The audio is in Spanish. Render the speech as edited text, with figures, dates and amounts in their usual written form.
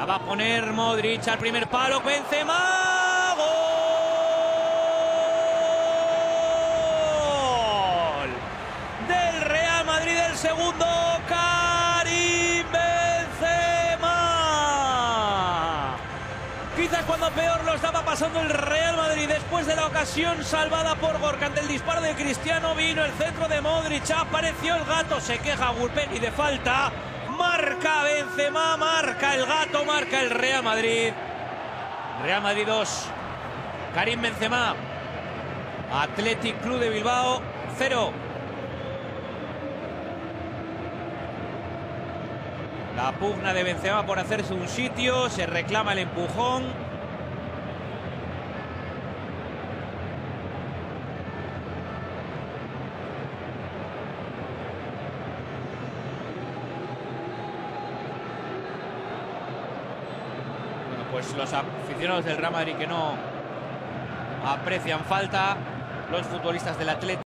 La va a poner Modric al primer palo. Benzema. ¡Gol! Del Real Madrid, el segundo. Karim Benzema. Quizás cuando peor lo estaba pasando el Real Madrid, después de la ocasión salvada por Gorka, ante el disparo de Cristiano, vino el centro de Modric, apareció el gato, se queja Gurpegui de falta, marca Benzema, marca el gato, marca el Real Madrid. Real Madrid 2, Karim Benzema, Athletic Club de Bilbao 0. La pugna de Benzema por hacerse un sitio, se reclama el empujón. Bueno, pues los aficionados del Real Madrid que no aprecian falta, los futbolistas del Athletic.